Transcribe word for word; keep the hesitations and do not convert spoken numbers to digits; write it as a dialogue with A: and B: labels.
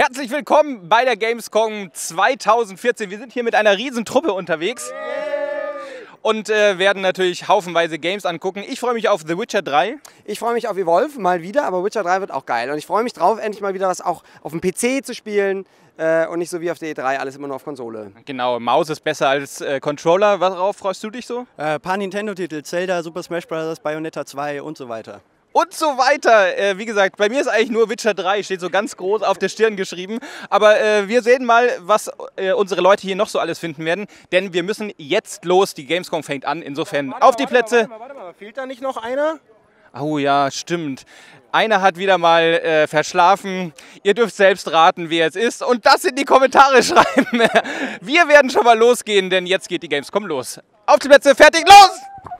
A: Herzlich willkommen bei der Gamescom zweitausendvierzehn. Wir sind hier mit einer riesen Truppe unterwegs und äh, werden natürlich haufenweise Games angucken. Ich freue mich auf The Witcher drei.
B: Ich freue mich auf Evolve mal wieder, aber Witcher drei wird auch geil. Und ich freue mich drauf, endlich mal wieder was auch auf dem P C zu spielen äh, und nicht so wie auf der E drei alles immer nur auf Konsole.
A: Genau, Maus ist besser als äh, Controller. Worauf freust du dich so?
C: Äh, paar Nintendo-Titel, Zelda, Super Smash Bros., Bayonetta zwei und so weiter.
A: Und so weiter. Äh, wie gesagt, bei mir ist eigentlich nur Witcher drei, steht so ganz groß auf der Stirn geschrieben. Aber äh, wir sehen mal, was äh, unsere Leute hier noch so alles finden werden. Denn wir müssen jetzt los, die Gamescom fängt an. Insofern
D: warte,
A: auf die
D: warte,
A: Plätze.
D: Warte mal, warte mal, fehlt da nicht noch einer?
A: Oh ja, stimmt. Einer hat wieder mal äh, verschlafen. Ihr dürft selbst raten, wer es ist. Und das in die Kommentare schreiben. Wir werden schon mal losgehen, denn jetzt geht die Gamescom los. Auf die Plätze, fertig, los!